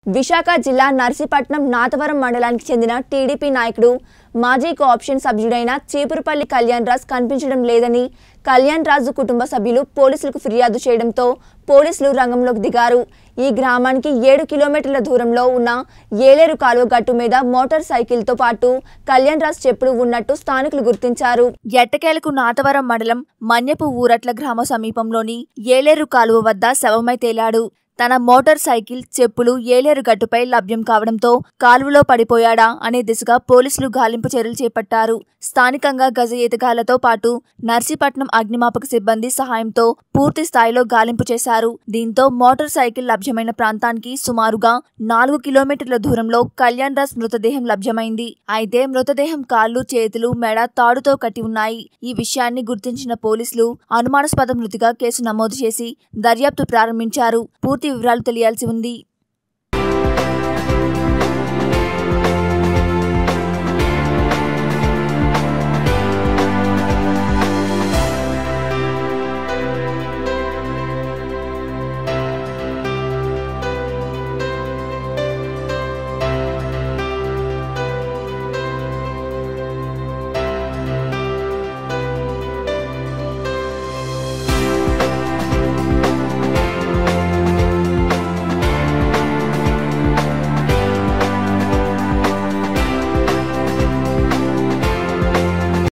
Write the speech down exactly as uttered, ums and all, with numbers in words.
విశాఖ జిల్లా నర్సీపట్నం నాతవరం మండలానికి చెందిన టీడీపీ నాయకుడు మాజీ కోఆప్షన్ సభ్యుడైన చీపురుపల్లి కళ్యాణ్ రాజ్ కనిపించడం లేదని కళ్యాణ్ రాజు కుటుంబ సభ్యులు పోలీసులకు ఫిర్యాదు చేయడంతో పోలీసులు రంగంలోకి దిగారు। ఈ గ్రామానికి ఏడు కిలోమీటర్ల దూరంలో ఉన్న ఏలేరు కాలువ గట్టు మీద మోటార్ సైకిల్తో పాటు కళ్యాణ్ రాజ్ చెప్పులు ఉన్నట్టు స్థానికులు గుర్తించారు। ఎట్టకేలకు నాతవరం మండలం మన్యపు ఊరట్ల గ్రామ సమీపంలోని ఏలేరు కాలువ వద్ద శవమై తేలాడు। తన మోటార్ సైకిల్ చెప్పులు ఏలేరు గట్టుపై లభ్యం కావడంతో కాలువలో పడిపోయాడా అనే దిశగా పోలీసులు గాలింపు చర్యలు చేపట్టారు। స్థానికంగా గజ ఈతగాళ్లతో పాటు నర్సీపట్నం అగ్నిమాపక సిబ్బంది సహాయంతో పూర్తి స్థాయిలో గాలింపు చేశారు। దీంతో మోటార్ సైకిల్ లభ్యమైన ప్రాంతానికి సుమారుగా నాలుగు కిలోమీటర్ల దూరంలో కళ్యాణ్ రాజ్ మృతదేహం లభ్యమైంది। అయితే మృతదేహం కాళ్లు చేతులు మెడ తాడుతో కట్టి ఉన్నాయి। ఈ విషయాన్ని గుర్తించిన పోలీసులు అనుమానాస్పద మృతిగా కేసు నమోదు చేసి దర్యాప్తు ప్రారంభించారు। పూర్తి వివరాలు తెలియాల్సి ఉంది।